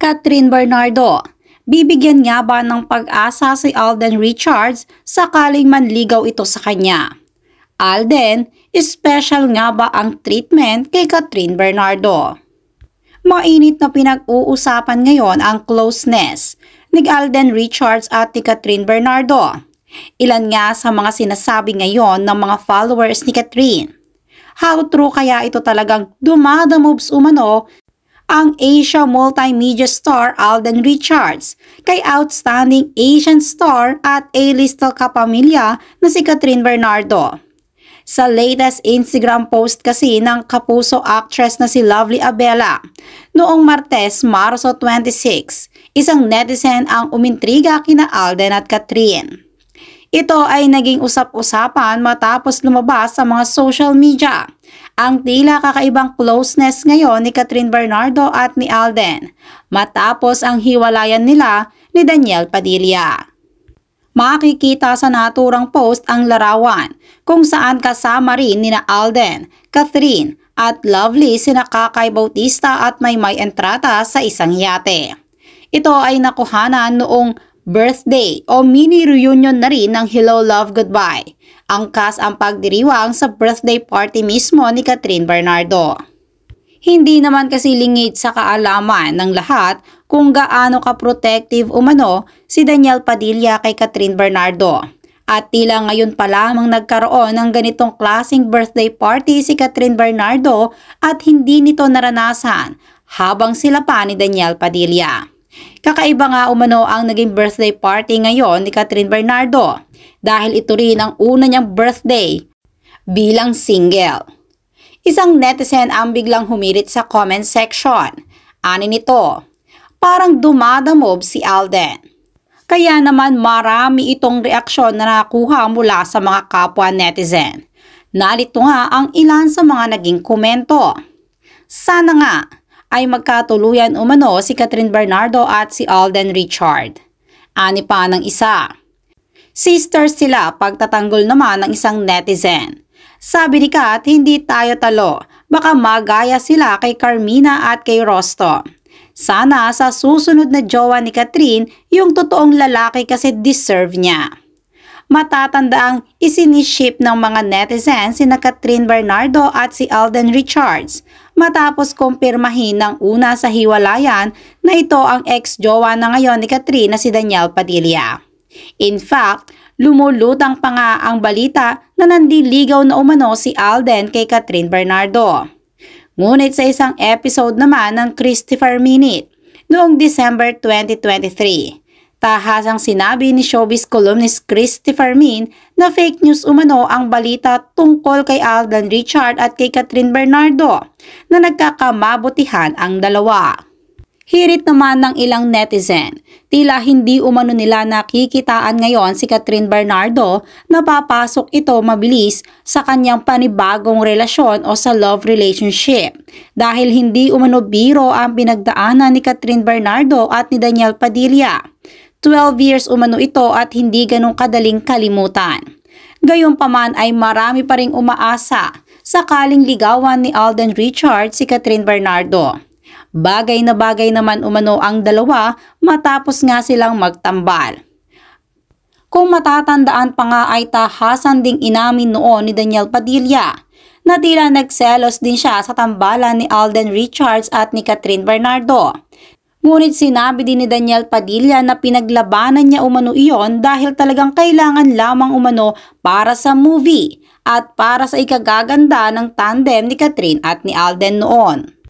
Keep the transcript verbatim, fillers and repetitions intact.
Catherine Bernardo, bibigyan nga ba ng pag-asa si Alden Richards sakaling manligaw ito sa kanya? Alden, special nga ba ang treatment kay Catherine Bernardo? Mainit na pinag-uusapan ngayon ang closeness ni Alden Richards at ni Catherine Bernardo. Ilan nga sa mga sinasabi ngayon ng mga followers ni Catherine. How true kaya ito talagang dumadamoves umano ang Asia multimedia star Alden Richards kay outstanding Asian star at A-listal kapamilya na si Catherine Bernardo. Sa latest Instagram post kasi ng kapuso actress na si Lovely Abela noong Martes, Marso twenty-six, isang netizen ang umintriga kina Alden at Catherine. Ito ay naging usap-usapan matapos lumabas sa mga social media ang tila kakaibang closeness ngayon ni Catherine Bernardo at ni Alden matapos ang hiwalayan nila ni Daniel Padilla. Makikita sa naturang post ang larawan kung saan kasama rin nina Alden, Catherine at Lovely sina Kakay Bautista at Maymay Entrata sa isang yate. Ito ay nakuhanan noong birthday o mini reunion na rin ng Hello Love Goodbye. Angkas ang pagdiriwang sa birthday party mismo ni Catherine Bernardo. Hindi naman kasi lingid sa kaalaman ng lahat kung gaano ka-protective umano si Daniel Padilla kay Catherine Bernardo. At tila ngayon pa lamang nagkaroon ng ganitong klaseng birthday party si Catherine Bernardo at hindi nito naranasan habang sila pa ni Daniel Padilla. Kakaiba nga umano ang naging birthday party ngayon ni Catherine Bernardo dahil ito rin ang una niyang birthday bilang single. Isang netizen ang biglang humirit sa comment section. Ani nito, parang dumadamob si Alden. Kaya naman marami itong reaksyon na nakuha mula sa mga kapwa netizen. Narito nga ang ilan sa mga naging komento. Sana nga ay magkatuluyan umano si Catherine Bernardo at si Alden Richard. Ani pa ng isa. Sisters sila pagtatanggol naman ng isang netizen. Sabi ni Kat, hindi tayo talo. Baka magaya sila kay Carmina at kay Rosto. Sana sa susunod na jowa ni Catherine, yung totoong lalaki kasi deserve niya. Matatandaang isiniship ng mga netizens sina Catherine Bernardo at si Alden Richards matapos kumpirmahin ng una sa hiwalayan na ito ang ex-jowa na ngayon ni Catherine na si Daniel Padilla. In fact, lumulutang pa nga ang balita na nandiligaw na umano si Alden kay Catherine Bernardo. Ngunit sa isang episode naman ng Christopher Minute noong December twenty twenty-three, tahasang sinabi ni showbiz columnist Christopher Min na fake news umano ang balita tungkol kay Alden Richard at kay Catherine Bernardo na nagkakamabutihan ang dalawa. Hirit naman ng ilang netizen, tila hindi umano nila nakikitaan ngayon si Catherine Bernardo na papasok ito mabilis sa kanyang panibagong relasyon o sa love relationship dahil hindi umano biro ang pinagdaanan ni Catherine Bernardo at ni Daniel Padilla. twelve years umano ito at hindi ganong kadaling kalimutan. Gayunpaman ay marami pa ring umaasa sakaling ligawan ni Alden Richards si Catherine Bernardo. Bagay na bagay naman umano ang dalawa matapos nga silang magtambal. Kung matatandaan pa nga ay tahasan ding inamin noon ni Daniel Padilla na tila nagselos din siya sa tambalan ni Alden Richards at ni Catherine Bernardo. Ngunit sinabi din ni Daniel Padilla na pinaglabanan niya umano iyon dahil talagang kailangan lamang umano para sa movie at para sa ikagaganda ng tandem ni Catherine at ni Alden noon.